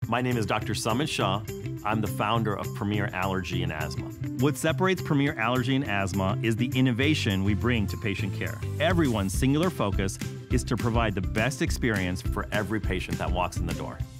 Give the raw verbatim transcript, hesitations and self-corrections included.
My name is Doctor Sumit Shah. I'm the founder of Premier Allergy and Asthma. What separates Premier Allergy and Asthma is the innovation we bring to patient care. Everyone's singular focus is to provide the best experience For every patient that walks in the door.